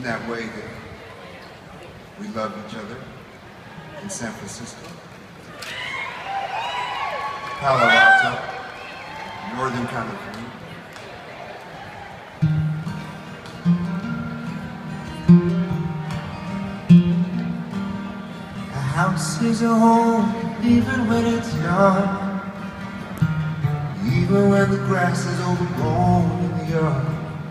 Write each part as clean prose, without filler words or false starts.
that way that we love each other in San Francisco, Palo Alto, Northern California. A house is a home even when it's young, even when the grass is overgrown in the yard,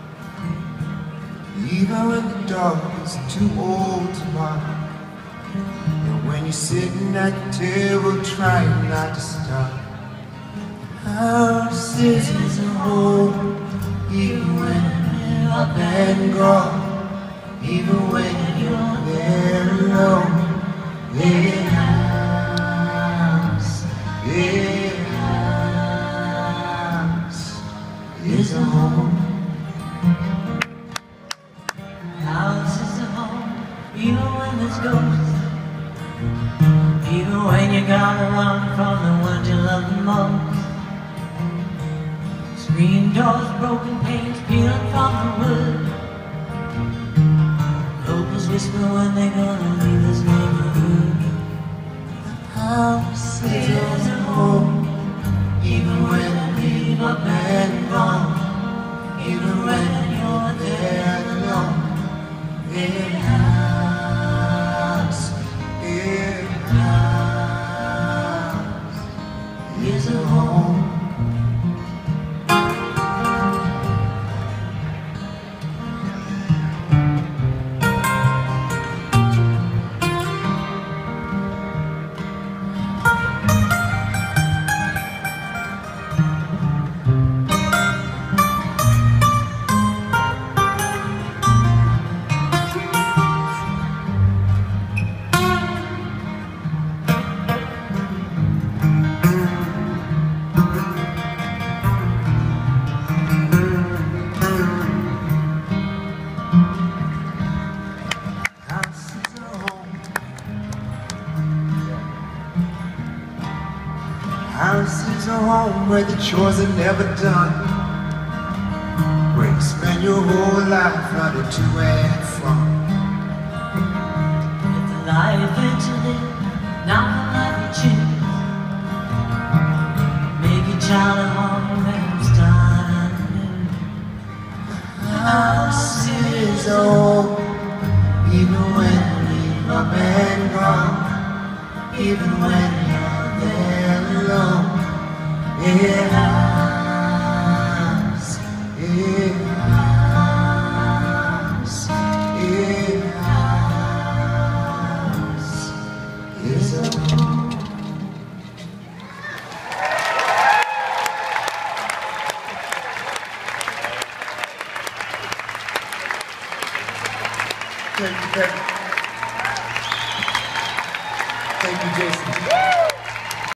even when the dog is too old to bark, and when you're sitting at the table trying not to stop. House is a home even when you're up and gone, even when you're there alone. Yeah, house is a home. House is a home, even when there's ghosts, even when you gotta run from the ones you love the most. Screen doors, broken panes, peeling from the wood. Locals whisper when they're gonna leave this neighborhood. House is a home, even when you're up and gone, even when you're there alone. Yeah, house is a home. House is a home where the chores are never done, where you spend your whole life running to and from. If the life that you live, not the life you choose, make your child at home and start anew. House is a home, even when you're up and gone, even when you're there alone. Yeah, house is a home. Thank you, Kevin. Thank you, Jason.